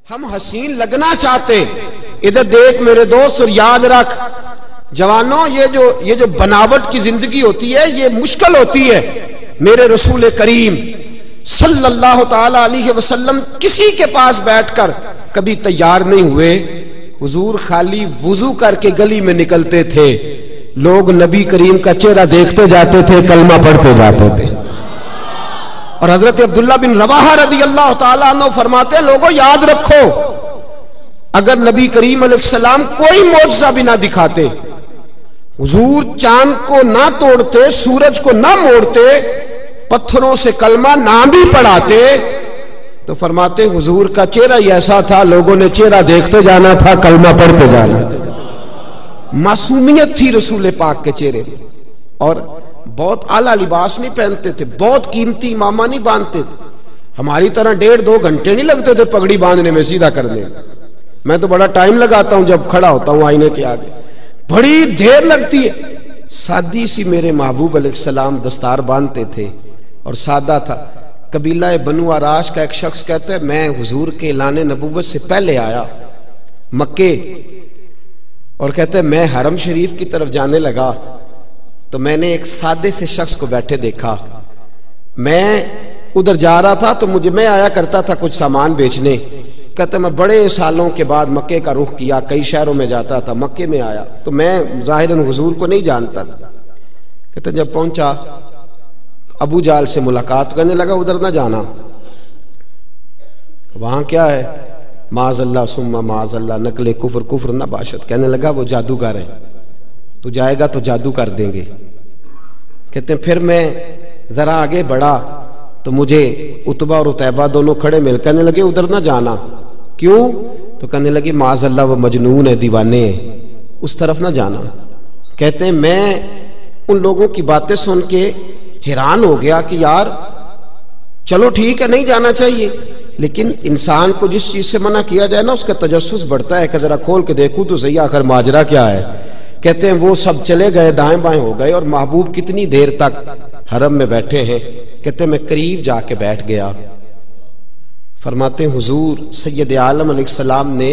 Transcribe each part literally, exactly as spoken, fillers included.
ہم حسین لگنا چاہتے، ادھر دیکھ میرے دوست اور یاد رکھ جوانوں، یہ جو یہ جو بناوٹ کی زندگی ہوتی ہے یہ مشکل ہوتی ہے۔ میرے رسول کریم صلی اللہ تعالی علیہ وسلم کسی کے پاس بیٹھ کر کبھی تیار نہیں ہوئے، حضور خالی وضو کر کے گلی میں نکلتے تھے، لوگ نبی کریم کا چہرہ دیکھتے جاتے تھے، کلمہ پڑھتے جاتے تھے۔ اور حضرت عبداللہ بن رواحہ رضی اللہ تعالیٰ عنہ فرماتے ہیں لوگوں یاد رکھو، اگر نبی کریم علیہ السلام کوئی معجزہ بھی نہ دکھاتے، حضور چاند کو نہ توڑتے، سورج کو نہ موڑتے، پتھروں سے کلمہ نہ بھی پڑھاتے، تو فرماتے حضور کا چہرہ ہی ایسا تھا، لوگوں نے چہرہ دیکھتے جانا تھا، کلمہ پڑھتے جانا تھا۔ معصومیت تھی رسول پاک کے چہرے میں، اور بہت اعلیٰ لباس نہیں پہنتے تھے، بہت قیمتی امامہ نہیں باندھتے تھے، ہماری طرح ڈیڑھ دو گھنٹے نہیں لگتے تھے پگڑی باندھنے میں، سیدھا کرنے میں۔ میں تو بڑا ٹائم لگاتا ہوں جب کھڑا ہوتا ہوں آئینے کے آگے، بڑی دیر لگتی ہے۔ سادی سی میرے محبوب علیہ السلام دستار باندھتے تھے اور سادہ تھا۔ قبیلہ بنو آراش کا ایک شخص کہتا ہے میں حضور کے اعلان نبوت سے پہلے آیا مکے، اور کہتے ہیں میں حرم شریف کی طرف جانے لگا تو میں نے ایک سادے سے شخص کو بیٹھے دیکھا، میں ادھر جا رہا تھا تو مجھے میں آیا کرتا تھا کچھ سامان بیچنے، کہتے میں بڑے سالوں کے بعد مکے کا رخ کیا، کئی شہروں میں جاتا تھا، مکے میں آیا تو میں ظاہراً حضور کو نہیں جانتا تھا۔ کہتے جب پہنچا ابو جال سے ملاقات کرنے لگا ادھر نہ جانا، وہاں کیا ہے، معاذ اللہ ثم معاذ اللہ نقل کفر کفر نہ باشد، کہنے لگا وہ جادوگر ہیں، تو جائے گا تو جادو کر دیں گے۔ کہتے ہیں پھر میں ذرا آگے بڑھا تو مجھے عتبہ اور عتیبہ دونوں کھڑے مل، کہنے لگے ادھر نہ جانا، کیوں؟ تو کہنے لگے معاذ اللہ وہ مجنون ہے، دیوانے ہیں، اس طرف نہ جانا۔ کہتے ہیں میں ان لوگوں کی باتیں سن کے حیران ہو گیا کہ یار چلو ٹھیک ہے نہیں جانا چاہیے، لیکن انسان کو جس چیز سے منع کیا جائے نا اس کا تجسس بڑھتا ہے کہ ذرا کھول کے دیکھوں تو صحیح آخر ماجرا کیا ہے۔ کہتے ہیں وہ سب چلے گئے، دائیں بائیں ہو گئے، اور محبوب کتنی دیر تک حرم میں بیٹھے ہیں۔ کہتے ہیں میں قریب جا کے بیٹھ گیا، فرماتے ہیں حضور سید عالم علیہ السلام نے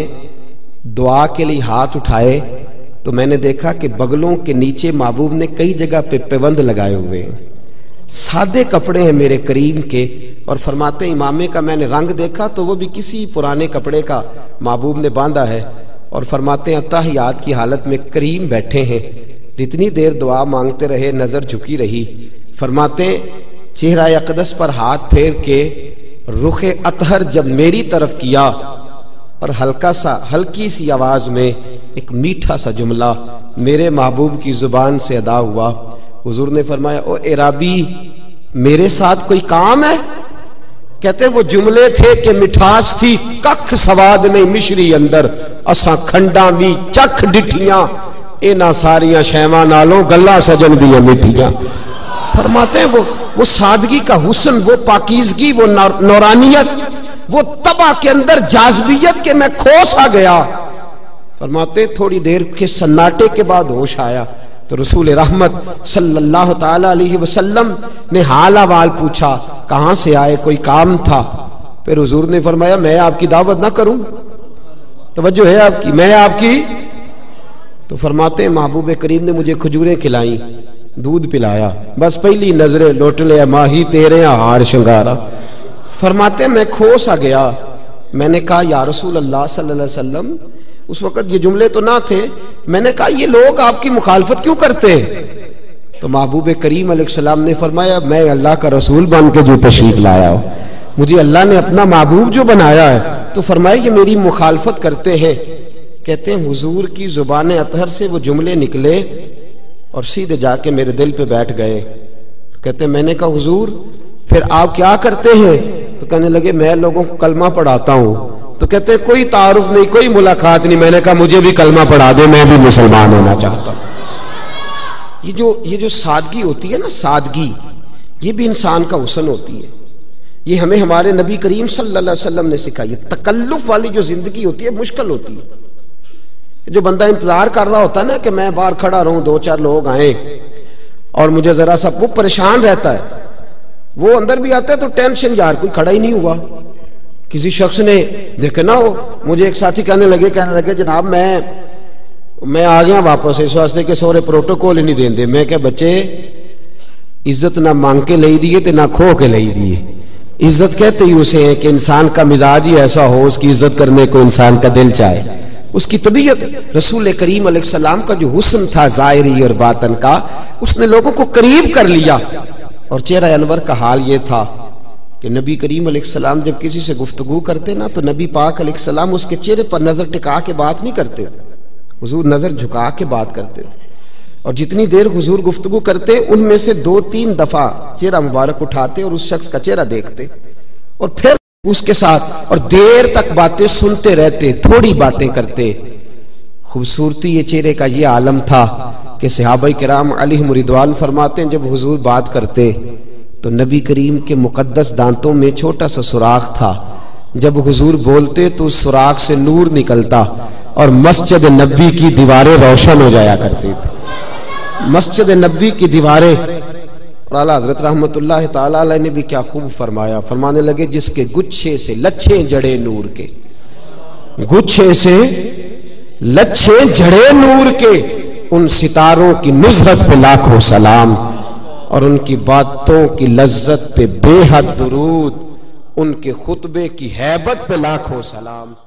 دعا کے لیے ہاتھ اٹھائے تو میں نے دیکھا کہ بغلوں کے نیچے محبوب نے کئی جگہ پہ پیوند لگائے ہوئے ہیں، سادے کپڑے ہیں میرے کریم کے، اور فرماتے ہیں امامے کا میں نے رنگ دیکھا تو وہ بھی کسی پرانے کپڑے کا محبوب نے باندھا ہے، اور فرماتے ہیں اتحیات کی حالت میں کریم بیٹھے ہیں، اتنی دیر دعا مانگتے رہے، نظر جھکی رہی۔ فرماتے ہیں چہرہ اقدس پر ہاتھ پھیر کے رخ اطہر جب میری طرف کیا اور ہلکا سا ہلکی سی آواز میں ایک میٹھا سا جملہ میرے محبوب کی زبان سے ادا ہوا، حضور نے فرمایا او عرابی میرے ساتھ کوئی کام ہے؟ کہتے وہ جملے تھے کہ مٹھاس تھی ککھ سواد نہیں مشری اندر، اساں کھنڈاں بھی چکھ ڈٹھیاں، اینا ساریاں شیواں نالوں گلا سجن دیاں مٹھیاں۔ فرماتے ہیں وہ وہ سادگی کا حسن، وہ پاکیزگی، وہ نورانیت، وہ طبع کے اندر جاذبیت کے میں کھو سا گیا۔ فرماتے تھوڑی دیر کے سناٹے کے بعد ہوش آیا تو رسول رحمت صلی اللہ تعالی علیہ وسلم نے حال احوال پوچھا، کہاں سے آئے، کوئی کام تھا؟ پھر حضور نے فرمایا میں آپ کی دعوت نہ کروں؟ توجہ ہے آپ کی، میں آپ کی؟ تو فرماتے ہیں محبوب کریم نے مجھے کھجوریں کھلائیں، دودھ پلایا، بس پہلی نظریں لوٹ لیا ماہی تیرے ہار شنگارا۔ فرماتے ہیں میں کھو سا گیا، میں نے کہا یا رسول اللہ صلی اللہ علیہ وسلم، اس وقت یہ جملے تو نہ تھے، میں نے کہا یہ لوگ آپ کی مخالفت کیوں کرتے ہیں؟ تو محبوب کریم علیہ السلام نے فرمایا میں اللہ کا رسول بن کے جو تشریف لایا ہوں، مجھے اللہ نے اپنا محبوب جو بنایا ہے، تو فرمایا کہ میری مخالفت کرتے ہیں۔ کہتے ہیں حضور کی زبان اطہر سے وہ جملے نکلے اور سیدھے جا کے میرے دل پہ بیٹھ گئے۔ کہتے ہیں میں نے کہا حضور پھر آپ کیا کرتے ہیں؟ تو کہنے لگے میں لوگوں کو کلمہ پڑھاتا ہوں۔ تو کہتے ہیں کوئی تعارف نہیں، کوئی ملاقات نہیں۔ میں نے کہا مجھے بھی کلمہ پڑھا دے، میں بھی مسلمان ہونا چاہتا ہوں۔ یہ جو یہ جو سادگی ہوتی ہے نا، سادگی، یہ بھی انسان کا حسن ہوتی ہے، یہ ہمیں ہمارے نبی کریم صلی اللہ علیہ وسلم نے سکھائی ہے۔ تکلف والی جو زندگی ہوتی ہے مشکل ہوتی ہے، جو بندہ انتظار کر رہا ہوتا ہے نا کہ میں باہر کھڑا رہوں، دو چار لوگ آئیں اور مجھے ذرا سا، وہ پریشان رہتا ہے، وہ اندر بھی آتا ہے تو ٹینشن، یار کوئی کھڑا ہی نہیں ہوا، کسی شخص نے دیکھا نا، وہ مجھے ایک ساتھی کہنے لگے کہنے لگے جناب میں میں آ گیا واپس اس واسطے کہ سورے پروٹوکول ہی نہیں دین دے. میں کہ بچے عزت نہ مانگ کے لئی دیے تے نہ کھو کے لئی دیے. عزت کہتے ہی اسے ہے کہ انسان کا مزاج ہی ایسا ہو اس کی عزت کرنے کو انسان کا دل چاہے، اس کی طبیعت. رسول کریم علیہ السلام کا جو حسن تھا ظاہری اور باطن کا، اس نے لوگوں کو قریب کر لیا. اور چہرہ انور کا حال یہ تھا کہ نبی کریم علیہ السلام جب کسی سے گفتگو کرتے نا تو نبی پاک علیہ السلام اس کے چہرے پر نظر ٹکا کے بات نہیں کرتے، حضور نظر جھکا کے بات کرتے. اور جتنی دیر حضور گفتگو کرتے ان میں سے دو تین دفعہ چہرہ مبارک اٹھاتے اور اس شخص کا چہرہ دیکھتے اور پھر اس کے ساتھ اور دیر تک باتیں سنتے رہتے، تھوڑی باتیں کرتے. خوبصورتی یہ چہرے کا یہ عالم تھا کہ صحابہ کرام علیہم رضوان فرماتے ہیں جب حضور بات کرتے تو نبی کریم کے مقدس دانتوں میں چھوٹا سا سوراخ تھا. جب حضور بولتے تو اس سوراخ سے نور نکلتا اور مسجد نبی کی دیواریں روشن ہو جایا کرتی تھی. مسجد نبی کی دیواریں. اور اعلیٰ حضرت رحمت اللہ تعالی علیہ نے بھی کیا خوب فرمایا، فرمانے لگے جس کے گچھے سے لچھے جڑے نور کے، گچھے سے لچھے جڑے نور کے، ان ستاروں کی نزہت پہ لاکھوں سلام، اور ان کی باتوں کی لذت پہ بے حد درود، ان کے خطبے کی ہیبت پہ لاکھوں سلام.